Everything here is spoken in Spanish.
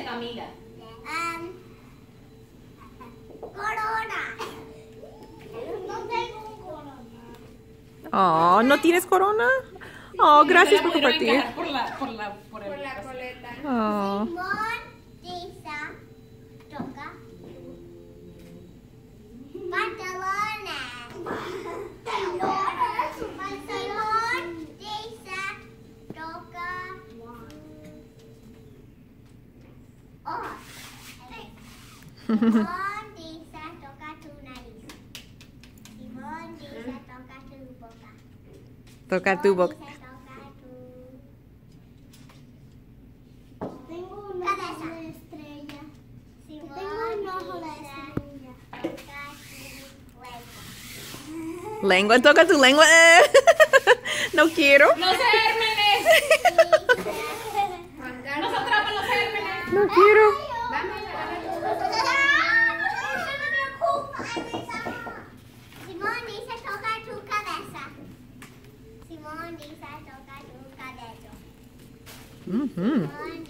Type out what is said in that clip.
dice Camila? Corona. No tengo un corona. Oh, ¿no tienes corona? Oh, gracias por compartir. Por la Por la coleta. Oh. Simón dice toca pantalones. Simón dice toca Simón dice toca tu nariz. Simón dice toca tu boca. Toca tu boca. Dice, toca tu... Tengo un ojo de estrella. Simón tengo un ojo de estrella. Toca tu Lengua, toca tu lengua. No quiero. ¡Los gérmenes! lengua. ¡Nos atrapan los gérmenes! No quiero. Simón dice toca tu cabeza. Simón dice toca tu cabello. Ujú. Simón